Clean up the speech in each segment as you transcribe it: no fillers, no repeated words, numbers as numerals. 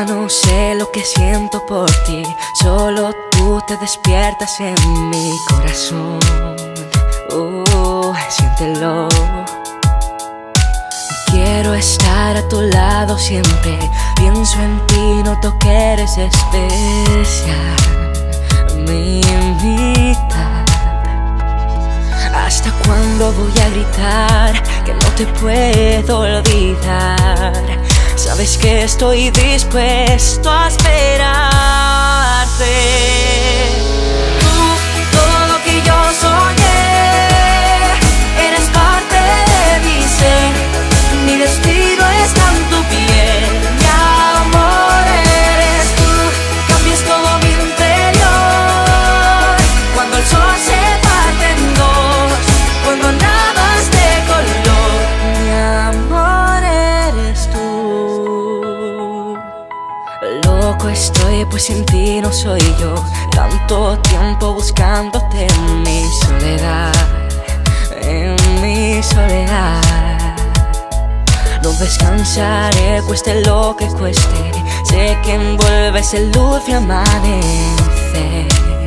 no sé lo que siento por ti, solo tú te despiertas en mi corazón. Siéntelo. Quiero estar a tu lado siempre, pienso en ti, noto que eres especial, mi mitad. ¿Hasta cuándo voy a gritar que no te puedo olvidar? Sabes que estoy dispuesto a esperarte. Tú, todo lo que yo soñé, eres parte de mi ser. Mi destino está en tu piel, mi amor eres tú. Cambias todo mi interior cuando el sol se parte en dos, cuando nada es de color. Mi amor eres tú. Loco estoy, pues sin ti no soy yo. Tanto tiempo buscándote en mi soledad, en mi soledad. No descansaré, cueste lo que cueste. Sé que envuelves en luz y amanecer.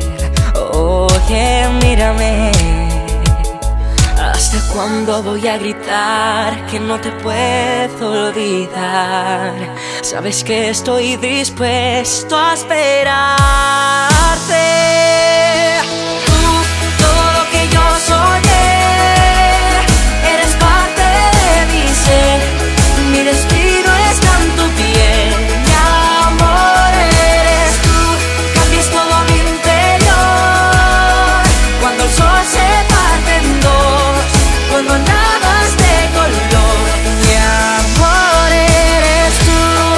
Oye, mírame. ¿Hasta cuándo voy a gritar que no te puedo olvidar? Sabes que estoy dispuesto a esperarte. Tú, todo lo que yo soñé, eres parte de mi ser. Mi destino está en tu piel, mi amor eres tú. Cambias todo mi interior cuando el sol se parte en dos, cuando nada es de color. Mi amor eres tú.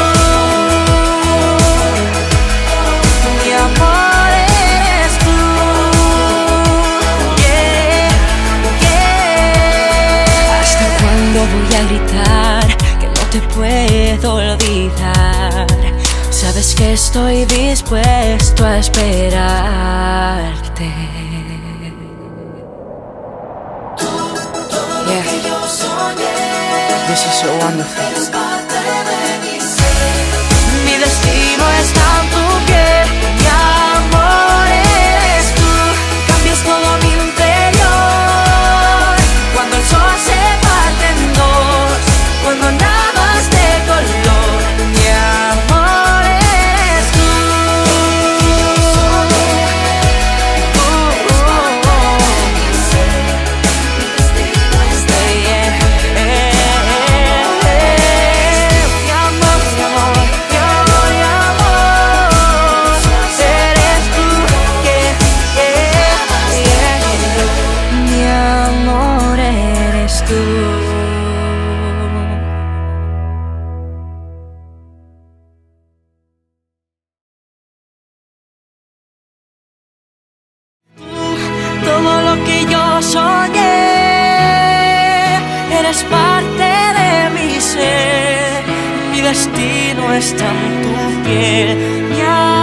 Mi amor eres tú. Yeah, yeah. ¿Hasta cuándo voy a gritar que no te puedo olvidar? Sabes que estoy dispuesto a esperarte. Yeah. This is so wonderful. Mi destino está en tu piel, mi amor eres tú. Cambias todo mi interior cuando el sol se parte en dos, cuando nada es de color. Mi amor eres tú. Mi amor eres tú. Todo lo que yo soñé, eres parte de mi ser. Mi destino está en tu piel, mi